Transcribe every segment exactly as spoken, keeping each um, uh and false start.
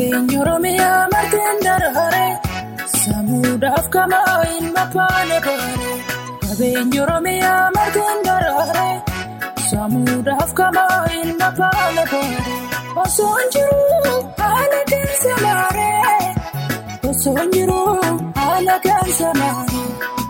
Qabeenyi Oromiyaa marteen dararee samuudhaaf kamaa ilma faana baaree. Qabeenyi Oromiyaa marteen dararee samuudhaaf kamaa ilma faana baaree. Osoo hin jiru haala keessa maaree. Osoo hin jiru haala keessa maaree.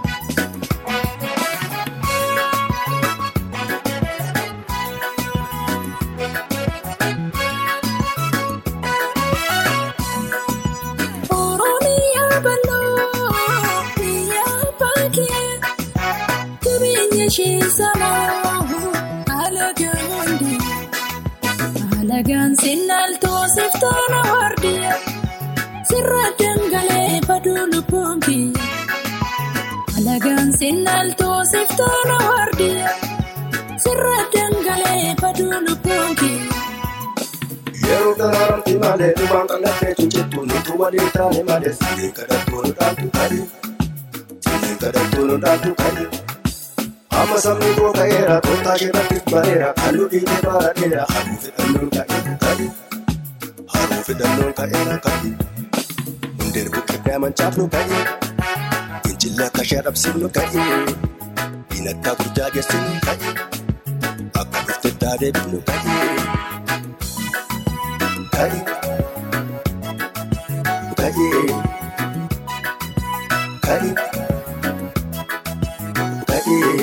Alagaan sinnal toosiif tola wardiya sirra dangalee baduu lubbuun kiyya. Alagaan sinnal toosiif tola wardiya sirra dangalee baduu lubbuun kiyya. Yeroo daraaramti malee dhumaan qal'attee cunjittu nutu waliin taane malee sibiin kadhattuu nu dhaaltu kadi sibiin kadhattuu nu dhaaltu kadi. Amma sabni koo ka'eera tooftaa keerratti bareera halluu dhiirri baadheera haruu fedhannoon ka'eera kadi haruu fedhannoon ka'eera kadi hundeen buqqee amancaaf nu ka'e fincilla akka shadhabsiif nu ka'e diinagdaa gurjaa geessi nu ka'e akka dhufte daadeef nu ka'e ka'e ka'e ka'e ka'e.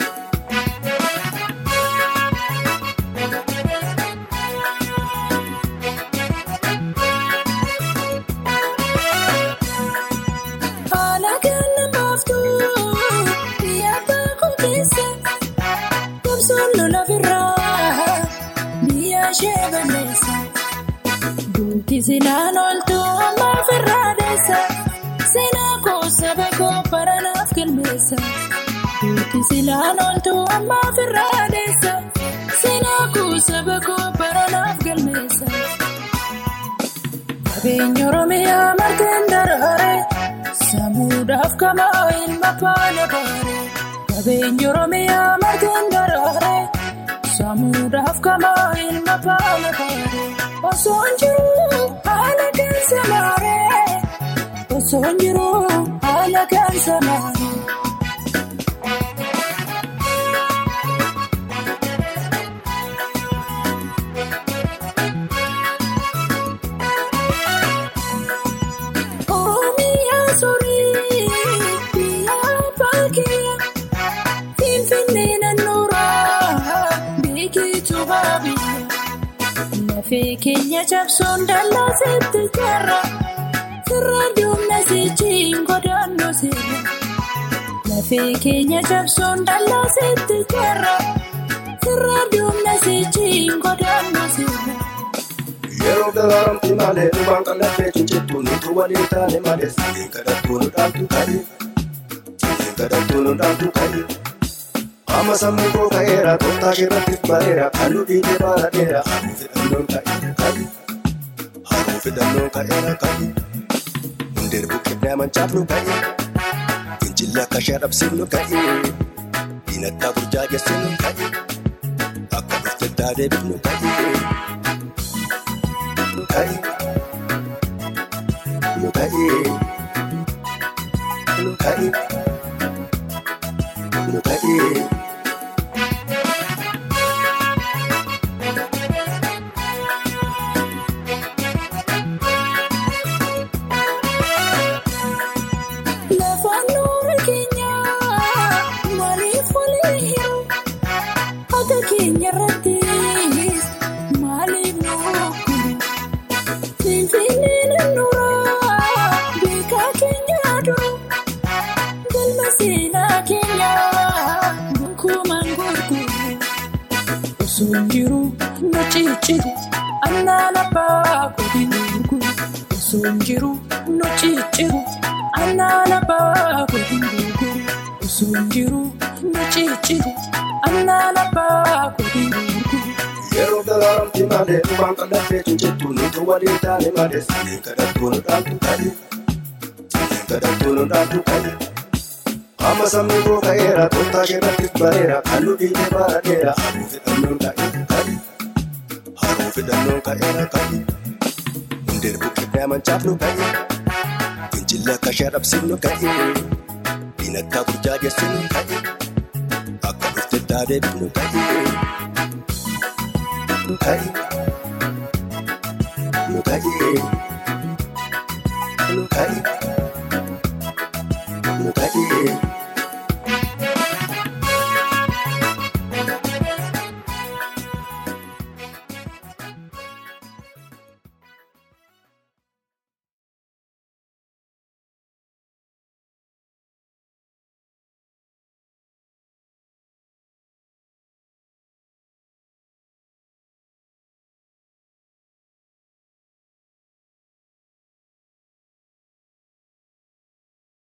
Sinaan oltuu amma firraa deessa seenaa koosa bakoo baranaaf galmeessa. Duuti sinaan oltuu amma firraa deessa seenaa koosa bakoo baranaaf galmeessa. Qabeenyi Oromiyaa marteen dararee samuudhaaf kamaa ilma faana baaree. Qabeenyi Oromiyaa marteen dararee samuudhaaf kamaa ilma faana baaree. Osoo hin jiru haala keessa maaree. Osoo hin jiru haala keessa maaree. Oromiyaa sorii biyya baakee Finfinnee naannoraa beekitu baabiyyaa. Lafee keenya cabsuun dallaa seetti jarra sirra duumna sichiin godaannoo seera. Lafee keenya cabsuun dallaa seetti jarra sirra duumna sichiin godaannoo seera. Yeroo daraaramti malee dhumaan qal'attee cunjittu nutu waliin taane malee sibiin kadhattuu nu dhaaltu kadi sibiin kadhattuu nu dhaaltu kadi. Amma sabni koo ka'eera tooftaa keerratti bareera halluu dhiirri baadheera haruu fedhannoon ka'eera kadi haruu fedhannoon ka'eera kadi hundeen buqqee amancaaf nu ka'e fincilla akka shadhabsiif nu ka'e diinagdaa gurjaa geessi nu ka'e akka dhufte daadeef nu ka'e nu ka'e nu ka'e nu ka'e nu ka'e. Osoo hin jiru na cicciru annaala baakuu dinguugu. Osoo hin jiru na cicciru annaala baakuu dinguugu. Osoo hin jiru na cicciru annaala baakuu dinguugu. Yeroo daraaramti malee dhumaan qal'attee cunjittu nutu waliin taane malee sibiin kadhattuu nu dhaaltu kadi sibiin kadhattuu nu dhaaltu kadi. Amma sabni koo ka'eera tooftaa keerratti bareera halluu dhiirri baadheera haruu fedhannoon ka'eera kadi haruu fedhannoon ka'eera kadi Gondar buqqifnee amancaaf nu ga'e. Fincilla akka sharabsiin nu ga'e. Diinagdaa gurjaa geessin nu ga'e. Akka dhufte taadeef nu ga'e. Nu ga'e. Nu ga'e. Nu ga'e. Nu ga'e.